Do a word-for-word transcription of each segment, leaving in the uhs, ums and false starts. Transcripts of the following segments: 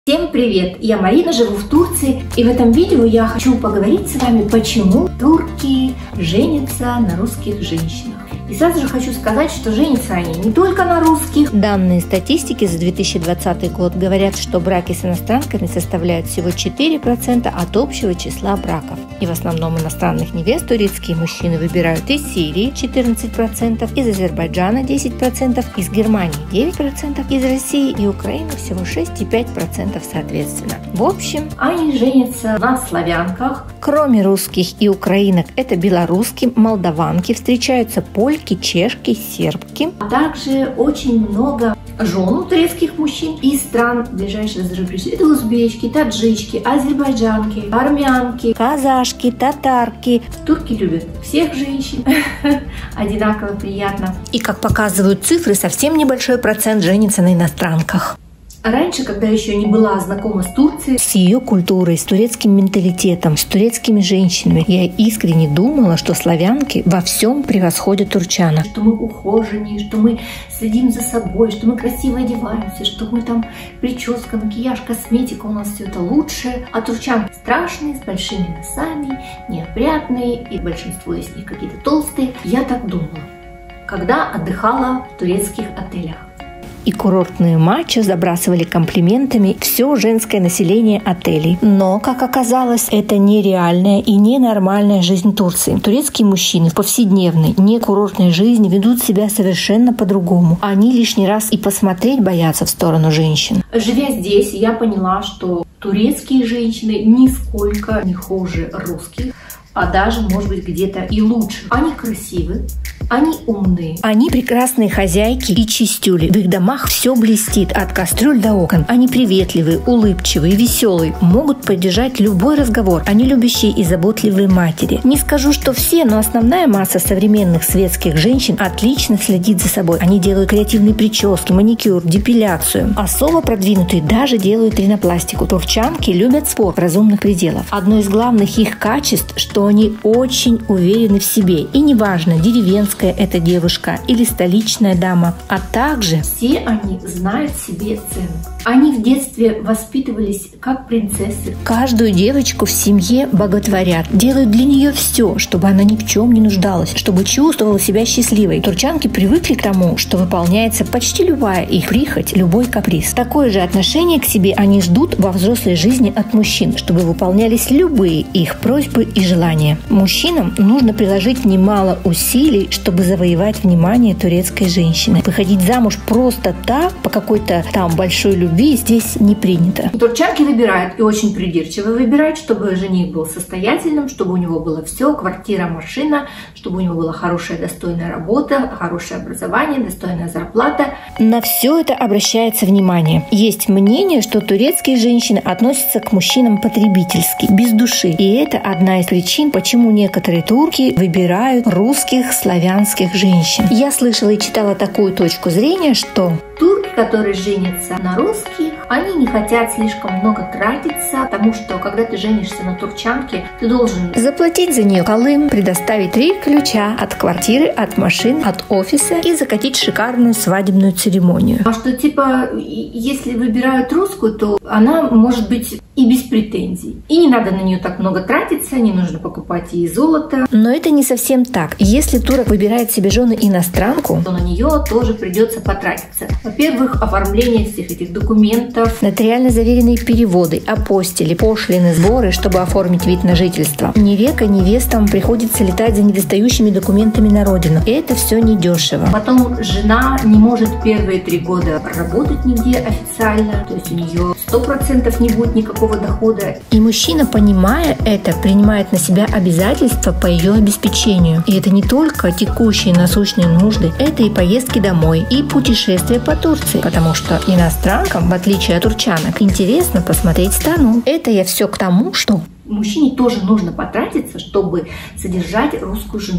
Всем привет! Я Марина, живу в Турции, и в этом видео я хочу поговорить с вами, почему турки женятся на русских женщинах. И сразу же хочу сказать, что женятся они не только на русских. Данные статистики за две тысячи двадцатый год говорят, что браки с иностранками составляют всего четыре процента от общего числа браков. И в основном иностранных невест турецкие мужчины выбирают из Сирии четырнадцать процентов, из Азербайджана десять процентов, из Германии девять процентов, из России и Украины всего шесть и пять десятых процента соответственно. В общем, они женятся на славянках. Кроме русских и украинок, это белорусские, молдаванки, встречаются польки, чешки, сербки. А также очень много жен турецких мужчин из стран ближайшего зарубежья. Это узбечки, таджички, азербайджанки, армянки, казашки, татарки. Турки любят всех женщин. Одинаково приятно. И, как показывают цифры, совсем небольшой процент женится на иностранках. Раньше, когда еще не была знакома с Турцией, с ее культурой, с турецким менталитетом, с турецкими женщинами, я искренне думала, что славянки во всем превосходят турчанок. Что мы ухоженнее, что мы следим за собой, что мы красиво одеваемся, что мы там прическа, макияж, косметика, у нас все это лучше. А турчанки страшные, с большими носами, неопрятные, и большинство из них какие-то толстые. Я так думала, когда отдыхала в турецких отелях. И курортные матчи забрасывали комплиментами все женское население отелей. Но, как оказалось, это нереальная и ненормальная жизнь Турции. Турецкие мужчины в повседневной, не курортной жизни ведут себя совершенно по-другому. Они лишний раз и посмотреть боятся в сторону женщин. Живя здесь, я поняла, что турецкие женщины нисколько не хуже русских, а даже, может быть, где-то и лучше. Они красивы, они умные. Они прекрасные хозяйки и чистюли. В их домах все блестит от кастрюль до окон. Они приветливые, улыбчивые, веселые, могут поддержать любой разговор. Они любящие и заботливые матери. Не скажу, что все, но основная масса современных светских женщин отлично следит за собой. Они делают креативные прически, маникюр, депиляцию. Особо продвинутые даже делают ринопластику. Турчанки любят спорт в разумных пределах. Одно из главных их качеств, что они очень уверены в себе. И неважно, деревенская эта девушка или столичная дама, а также все они знают себе цену. Они в детстве воспитывались как принцессы. Каждую девочку в семье боготворят, делают для нее все, чтобы она ни в чем не нуждалась, чтобы чувствовала себя счастливой. Турчанки привыкли к тому, что выполняется почти любая их прихоть, любой каприз. Такое же отношение к себе они ждут во взрослой жизни от мужчин, чтобы выполнялись любые их просьбы и желания. Мужчинам нужно приложить немало усилий, чтобы завоевать внимание турецкой женщины. Выходить замуж просто так, по какой-то там большой любви, здесь не принято. Турчанки выбирают, и очень придирчиво выбирают, чтобы жених был состоятельным, чтобы у него было все, квартира, машина, чтобы у него была хорошая, достойная работа, хорошее образование, достойная зарплата. На все это обращается внимание. Есть мнение, что турецкие женщины относятся к мужчинам потребительски, без души. И это одна из причин, почему некоторые турки выбирают русских, славянских женщин. Я слышала и читала такую точку зрения, что турки, которые женятся на русских, они не хотят слишком много тратиться, потому что, когда ты женишься на турчанке, ты должен заплатить за нее калым, предоставить три ключа от квартиры, от машин, от офиса и закатить шикарную свадебную церемонию. А что, типа, если выбирают русскую, то она может быть и без претензий. И не надо на нее так много тратиться, не нужно покупать ей золото. Но это не совсем так. Если турок выбирает себе жену иностранку, то на нее тоже придется потратиться. Во-первых, оформление всех этих документов, нотариально заверенные переводы, апостили, пошлины, сборы, чтобы оформить вид на жительство. Ни века невестам приходится летать за недостающими документами на родину. И это все недешево. Потом жена не может первые три года работать нигде официально, то есть у нее сто процентов не будет никакого дохода. И мужчина, понимая это, принимает на себя обязательства по ее обеспечению. И это не только текущие насущные нужды, это и поездки домой, и путешествия по Турции, потому что иностранкам, в отличие от турчанок, интересно посмотреть страну. Это я все к тому, что мужчине тоже нужно потратиться, чтобы содержать русскую жену.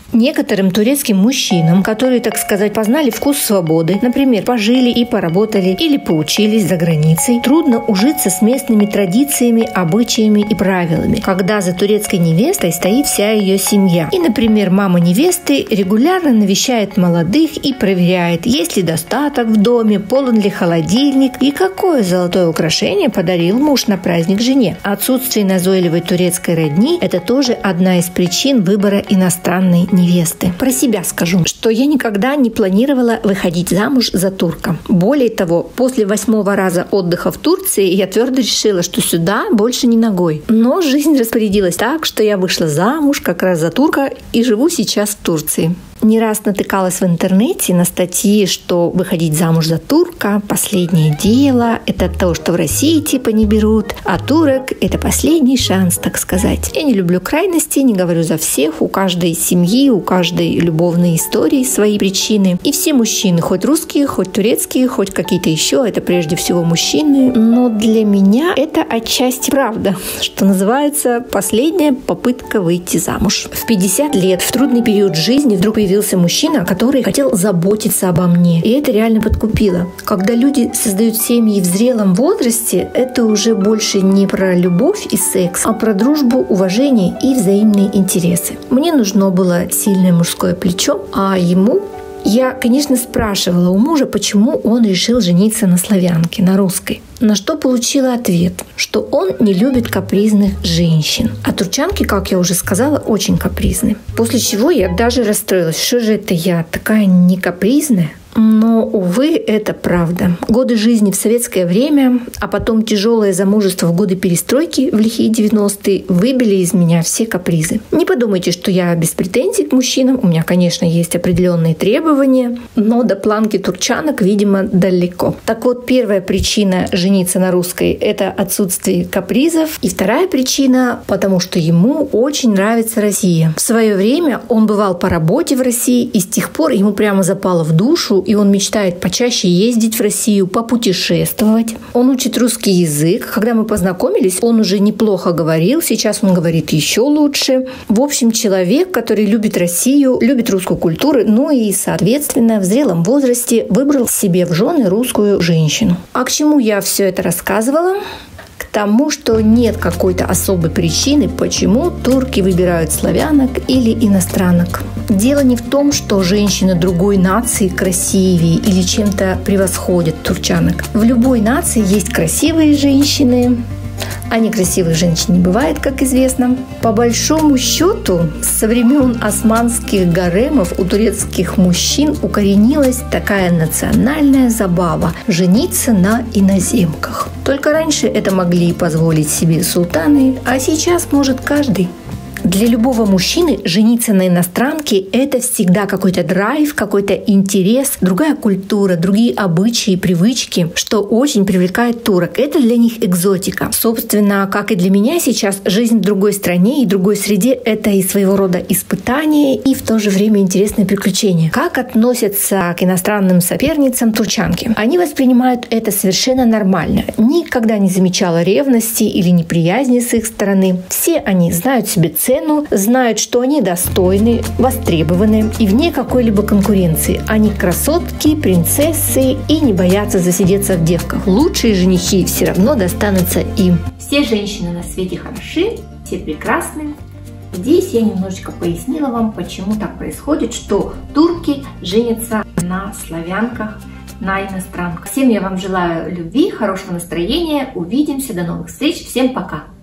Некоторым турецким мужчинам, которые, так сказать, познали вкус свободы, например, пожили и поработали или поучились за границей, трудно ужиться с местными традициями, обычаями и правилами, когда за турецкой невестой стоит вся ее семья. И, например, мама невесты регулярно навещает молодых и проверяет, есть ли достаток в доме, полон ли холодильник и какое золотое украшение подарил муж на праздник жене. Отсутствие назойливой турецкой родни – это тоже одна из причин выбора иностранной невесты. Невесты. Про себя скажу, что я никогда не планировала выходить замуж за турка. Более того, после восьмого раза отдыха в Турции я твердо решила, что сюда больше не ногой. Но жизнь распорядилась так, что я вышла замуж как раз за турка и живу сейчас в Турции. Не раз натыкалась в интернете на статьи, что выходить замуж за турка – последнее дело, это то, что в России типа не берут, а турок – это последний шанс, так сказать. Я не люблю крайности, не говорю за всех, у каждой семьи, у каждой любовной истории свои причины. И все мужчины, хоть русские, хоть турецкие, хоть какие-то еще, это прежде всего мужчины. Но для меня это отчасти правда, что называется последняя попытка выйти замуж. В пятьдесят лет, в трудный период жизни, вдруг появился мужчина, который хотел заботиться обо мне. И это реально подкупило. Когда люди создают семьи в зрелом возрасте, это уже больше не про любовь и секс, а про дружбу, уважение и взаимные интересы. Мне нужно было сильное мужское плечо, а ему... Я, конечно, спрашивала у мужа, почему он решил жениться на славянке, на русской. На что получила ответ, что он не любит капризных женщин. А турчанки, как я уже сказала, очень капризны. После чего я даже расстроилась, что же это я такая не капризная? Но, увы, это правда. Годы жизни в советское время, а потом тяжелое замужество в годы перестройки в лихие девяностые выбили из меня все капризы. Не подумайте, что я без претензий к мужчинам. У меня, конечно, есть определенные требования, но до планки турчанок, видимо, далеко. Так вот, первая причина жениться на русской – это отсутствие капризов. И вторая причина – потому что ему очень нравится Россия. В свое время он бывал по работе в России, и с тех пор ему прямо запало в душу, и он мечтает почаще ездить в Россию, попутешествовать. Он учит русский язык. Когда мы познакомились, он уже неплохо говорил, сейчас он говорит еще лучше. В общем, человек, который любит Россию, любит русскую культуру, ну и, соответственно, в зрелом возрасте выбрал себе в жены русскую женщину. А к чему я все это рассказывала? К тому, что нет какой-то особой причины, почему турки выбирают славянок или иностранок. Дело не в том, что женщины другой нации красивее или чем-то превосходят турчанок. В любой нации есть красивые женщины, а некрасивых женщин не бывает, как известно. По большому счету, со времен османских гаремов у турецких мужчин укоренилась такая национальная забава – жениться на иноземках. Только раньше это могли позволить себе султаны, а сейчас может каждый. Для любого мужчины жениться на иностранке – это всегда какой-то драйв, какой-то интерес, другая культура, другие обычаи, привычки, что очень привлекает турок. Это для них экзотика. Собственно, как и для меня сейчас, жизнь в другой стране и другой среде – это и своего рода испытание, и в то же время интересное приключение. Как относятся к иностранным соперницам турчанки? Они воспринимают это совершенно нормально. Никогда не замечала ревности или неприязни с их стороны. Все они знают себе цену, знают, что они достойны, востребованы и вне какой-либо конкуренции. Они красотки, принцессы и не боятся засидеться в девках. Лучшие женихи все равно достанутся им. Все женщины на свете хороши, все прекрасны. Здесь я немножечко пояснила вам, почему так происходит, что турки женятся на славянках, на иностранках. Всем я вам желаю любви, хорошего настроения. Увидимся, до новых встреч. Всем пока!